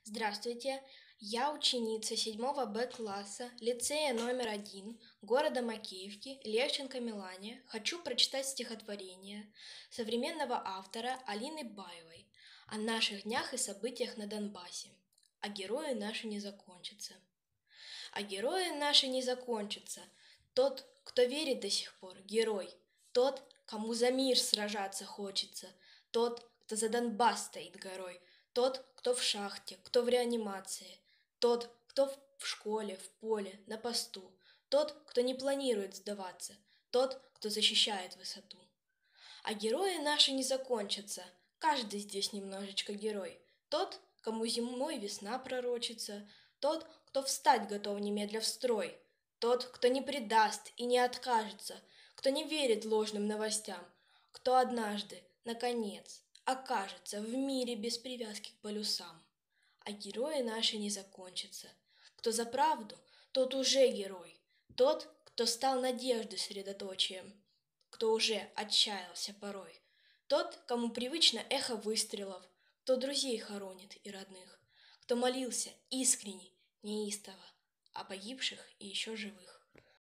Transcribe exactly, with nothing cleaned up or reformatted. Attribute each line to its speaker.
Speaker 1: Здравствуйте, я ученица седьмого Б класса лицея номер один города Макеевки Левченко Милане. Хочу прочитать стихотворение современного автора Алины Баевой о наших днях и событиях на Донбассе. А герои наши не закончатся. А герои наши не закончатся. Тот, кто верит до сих пор, герой. Тот, кому за мир сражаться хочется. Тот, кто за Донбасс стоит горой. Тот, кто в шахте, кто в реанимации. Тот, кто в школе, в поле, на посту. Тот, кто не планирует сдаваться. Тот, кто защищает высоту. А герои наши не закончатся. Каждый здесь немножечко герой. Тот, кому зимой весна пророчится. Тот, кто встать готов немедля в строй. Тот, кто не предаст и не откажется. Кто не верит ложным новостям. Кто однажды, наконец, окажется в мире без привязки к полюсам. А герои наши не закончатся. Кто за правду, тот уже герой. Тот, кто стал надежды средоточием. Кто уже отчаялся порой. Тот, кому привычно эхо выстрелов. Кто друзей хоронит и родных. Кто молился искренне, неистово о погибших и еще живых.